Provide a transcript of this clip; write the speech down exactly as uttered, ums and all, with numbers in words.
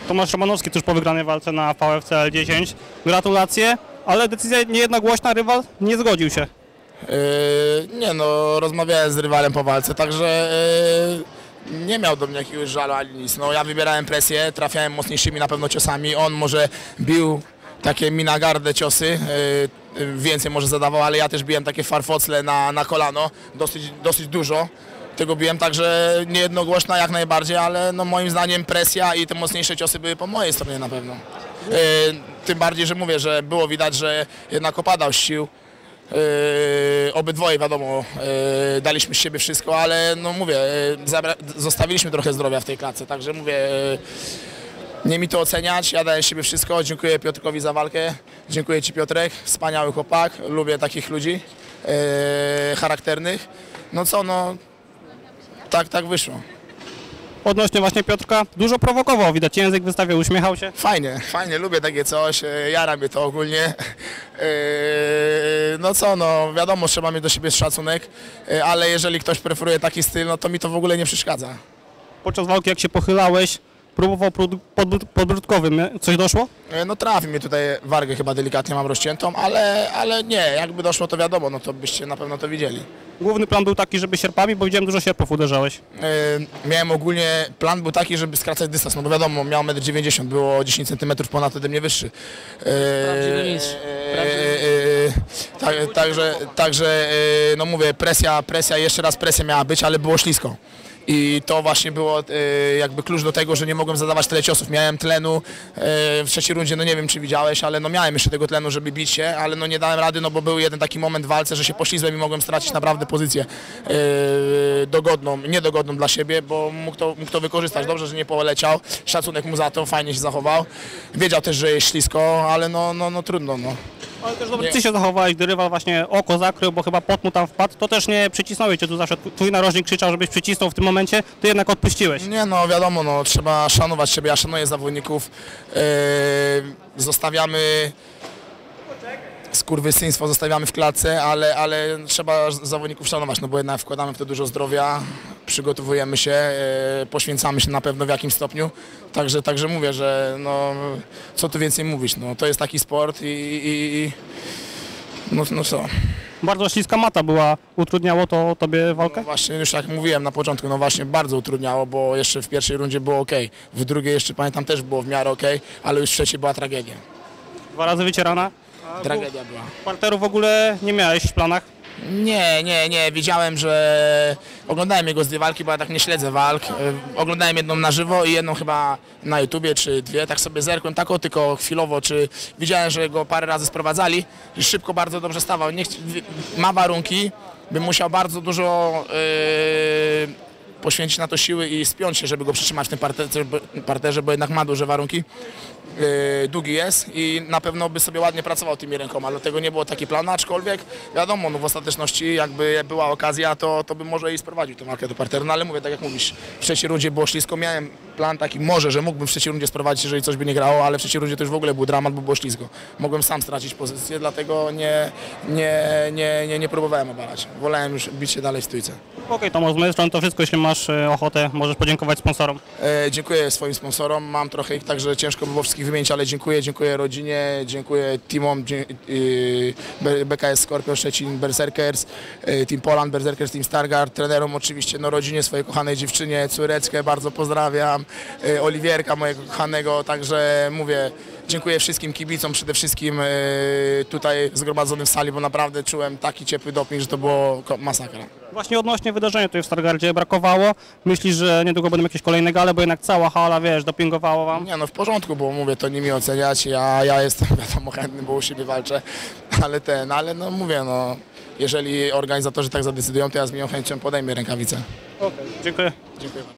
Tomasz Romanowski tuż po wygranej walce na V F C L dziesięć. Gratulacje, ale decyzja niejednogłośna, rywal nie zgodził się. Yy, nie no, rozmawiałem z rywalem po walce, także yy, nie miał do mnie jakiegoś żalu ani nic. No, ja wybierałem presję, trafiałem mocniejszymi na pewno ciosami, on może bił takie mi na gardę ciosy, yy, więcej może zadawał, ale ja też biłem takie farfocle na, na kolano, dosyć, dosyć dużo. Tego biłem, także niejednogłośna jak najbardziej, ale no moim zdaniem presja i te mocniejsze ciosy były po mojej stronie na pewno. Yy, tym bardziej, że mówię, że było widać, że jednak opadał z sił. Yy, obydwoje wiadomo, yy, daliśmy z siebie wszystko, ale no mówię, yy, zostawiliśmy trochę zdrowia w tej klatce, także mówię, yy, nie mi to oceniać, ja daję z siebie wszystko, dziękuję Piotrkowi za walkę, dziękuję Ci Piotrek, wspaniały chłopak, lubię takich ludzi yy, charakternych, no co no, tak, tak wyszło. Odnośnie właśnie Piotrka, dużo prowokował, widać język wystawiał, uśmiechał się. Fajnie, fajnie, lubię takie coś, jara mnie to ogólnie. No co, no wiadomo, trzeba mieć do siebie szacunek, ale jeżeli ktoś preferuje taki styl, no to mi to w ogóle nie przeszkadza. Podczas walki jak się pochylałeś, próbował podbródkowym, coś doszło? No trafi mnie tutaj wargę chyba delikatnie mam rozciętą, ale, ale nie, jakby doszło to wiadomo, no to byście na pewno to widzieli. Główny plan był taki, żeby sierpami, bo widziałem dużo sierpów uderzałeś. Yy, miałem ogólnie, plan był taki, żeby skracać dystans, no bo wiadomo, miałem metr dziewięćdziesiąt, było dziesięć centymetrów ponad ode mnie wyższy. Prawdziwy mistrz. Yy, tak, także, także yy, no mówię, presja, presja, jeszcze raz presja miała być, ale było ślisko. I to właśnie było e, jakby klucz do tego, że nie mogłem zadawać tyle ciosów. Miałem tlenu e, w trzeciej rundzie, no nie wiem czy widziałeś, ale no miałem jeszcze tego tlenu, żeby bić się, ale no nie dałem rady, no bo był jeden taki moment w walce, że się poślizłem i mogłem stracić naprawdę pozycję e, dogodną, niedogodną dla siebie, bo mógł to, mógł to wykorzystać. Dobrze, że nie poleciał, szacunek mu za to, fajnie się zachował. Wiedział też, że jest ślisko, ale no, no, no trudno. No. Ale też dobrze ty się zachowałeś, gdy rywal właśnie oko zakrył, bo chyba pot mu tam wpadł, to też nie przycisnąłeś cię, tu zawsze twój narożnik krzyczał, żebyś przycisnął w tym momencie, ty jednak odpuściłeś. Nie no, wiadomo, no, trzeba szanować siebie, ja szanuję zawodników, yy, zostawiamy skurwysyństwo, zostawiamy w klatce, ale, ale trzeba zawodników szanować, no bo jednak wkładamy w to dużo zdrowia, przygotowujemy się, yy, poświęcamy się na pewno w jakimś stopniu, także, także mówię, że no, co tu więcej mówić, no, to jest taki sport i, i, i no, no co. Bardzo śliska mata była, utrudniało to tobie walkę? No właśnie, już jak mówiłem na początku, no właśnie bardzo utrudniało, bo jeszcze w pierwszej rundzie było ok, w drugiej jeszcze pamiętam też było w miarę ok, ale już w trzeciej była tragedia. Dwa razy wycierana? Tragedia była. Parteru w ogóle nie miałeś w planach? Nie, nie, nie, wiedziałem, że oglądałem jego z dwie walki, bo ja tak nie śledzę walk. Oglądałem jedną na żywo i jedną chyba na YouTubie, czy dwie, tak sobie zerkłem, taką tylko chwilowo, czy widziałem, że go parę razy sprowadzali i szybko bardzo dobrze stawał. Nie, ma warunki, by musiał bardzo dużo yy, poświęcić na to siły i spiąć się, żeby go przytrzymać w tym parterze, parterze bo jednak ma duże warunki. Yy, długi jest i na pewno by sobie ładnie pracował tymi rękoma, dlatego nie było taki plan, aczkolwiek wiadomo, no w ostateczności jakby była okazja, to, to bym może i sprowadził tę walkę do parteru, no ale mówię, tak jak mówisz, w trzeciej rundzie było ślisko, miałem plan taki może, że mógłbym w trzeciej rundzie sprowadzić, jeżeli coś by nie grało, ale w trzeciej rundzie to już w ogóle był dramat, bo było ślisko. Mogłem sam stracić pozycję, dlatego nie, nie, nie, nie, nie próbowałem obalać. Wolałem już bić się dalej w stójce. Okej, okay, Tomasz, z mojej strony to wszystko, jeśli masz ochotę, możesz podziękować sponsorom. E, dziękuję swoim sponsorom, mam trochę ich, także ciężko by było wszystkich wymienić, ale dziękuję, dziękuję rodzinie, dziękuję teamom, B K S Scorpio Szczecin, Berserkers, Team Poland, Berserkers, Team Stargard, trenerom oczywiście, no rodzinie, swojej kochanej dziewczynie, córeczkę bardzo pozdrawiam, Oliwierka mojego kochanego, także mówię, dziękuję wszystkim kibicom, przede wszystkim tutaj zgromadzonym w sali, bo naprawdę czułem taki ciepły doping, że to było masakra. Właśnie odnośnie wydarzenia tutaj w Stargardzie brakowało. Myślisz, że niedługo będą jakieś kolejne gale, bo jednak cała hala, wiesz, dopingowało wam? Nie no, w porządku, bo mówię, to nie mi oceniać, ja, ja jestem wiadomo chętny, bo u siebie walczę, ale ten, ale no mówię, no, jeżeli organizatorzy tak zadecydują, to ja z miłą chęcią podejmę rękawice. Okej, okay, dziękuję. Dziękuję bardzo.